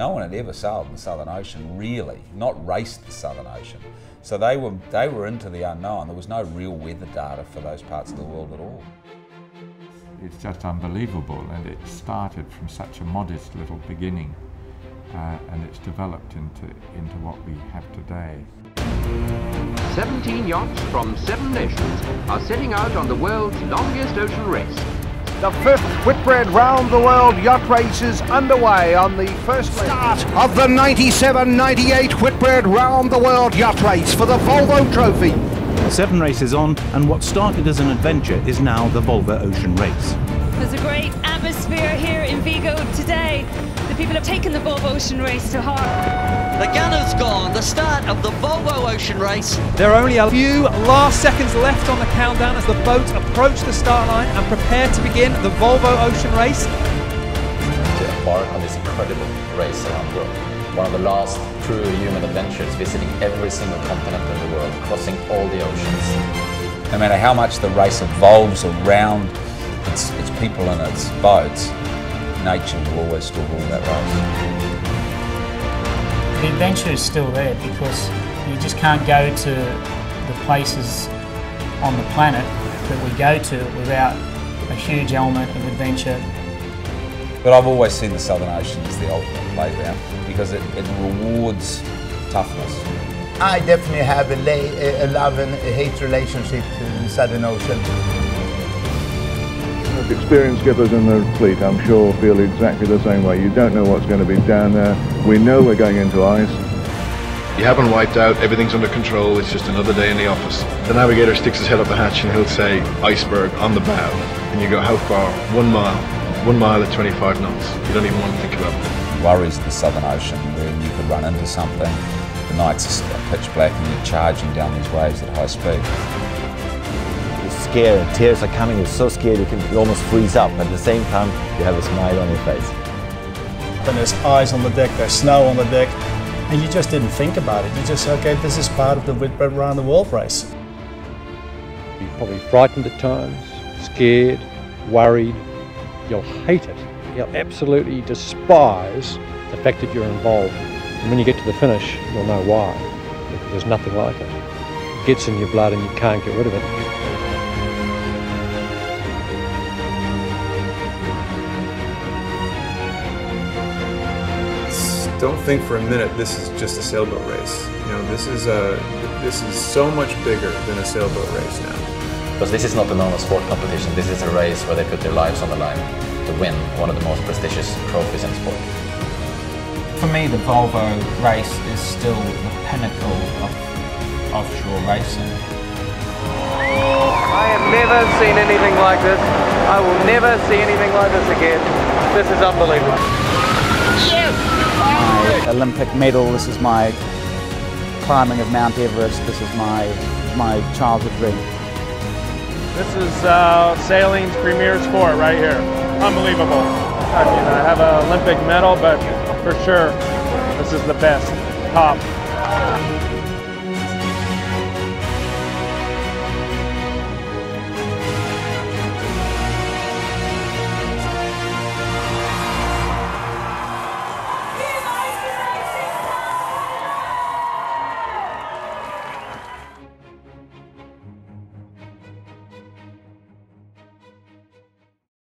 No one had ever sailed in the Southern Ocean, really, not raced the Southern Ocean. So they were into the unknown. There was no real weather data for those parts of the world at all. It's just unbelievable, and it started from such a modest little beginning, and it's developed into what we have today. 17 yachts from 7 nations are setting out on the world's longest ocean race. The 5th Whitbread Round the World Yacht Race is underway on the first start of the 97-98 Whitbread Round the World Yacht Race for the Volvo Trophy. 7 races on, and what started as an adventure is now the Volvo Ocean Race. There's a great atmosphere here in Vigo today. The people have taken the Volvo Ocean Race to heart. The gunner's gone, the start of the Volvo Ocean Race. There are only a few last seconds left on the countdown as the boats approach the start line and prepare to begin the Volvo Ocean Race. To embark on this incredible race around the world. One of the last true human adventures, visiting every single continent in the world, crossing all the oceans. No matter how much the race evolves around its people and its boats, nature will always still rule that race. The adventure is still there because you just can't go to the places on the planet that we go to without a huge element of adventure. But I've always seen the Southern Ocean as the ultimate playground because it rewards toughness. I definitely have a love and a hate relationship to the Southern Ocean. Experienced skippers in the fleet, I'm sure, feel exactly the same way. You don't know what's going to be down there. We know we're going into ice. You haven't wiped out, everything's under control, it's just another day in the office. The navigator sticks his head up the hatch and he'll say, iceberg on the bow. And you go, how far? 1 mile. 1 mile at 25 knots. You don't even want to think about it. Worries the Southern Ocean where you could run into something. The nights are pitch black and you're charging down these waves at high speed. Scared, tears are coming, you're so scared you almost freeze up. At the same time, you have a smile on your face. And there's ice on the deck, there's snow on the deck, and you just didn't think about it. You just said, okay, this is part of the Whitbread Round the World race. You're probably frightened at times, scared, worried. You'll hate it. You'll absolutely despise the fact that you're involved. And when you get to the finish, you'll know why. Because there's nothing like it. It gets in your blood and you can't get rid of it. Don't think for a minute this is just a sailboat race. You know, this is so much bigger than a sailboat race now. Because this is not a normal sport competition. This is a race where they put their lives on the line to win one of the most prestigious trophies in sport. For me, the Volvo race is still the pinnacle of offshore racing. I have never seen anything like this. I will never see anything like this again. This is unbelievable. My Olympic medal, this is my climbing of Mount Everest, this is my childhood dream. This is sailing's premier sport right here. Unbelievable. I mean, I have an Olympic medal, but for sure, this is the best, top.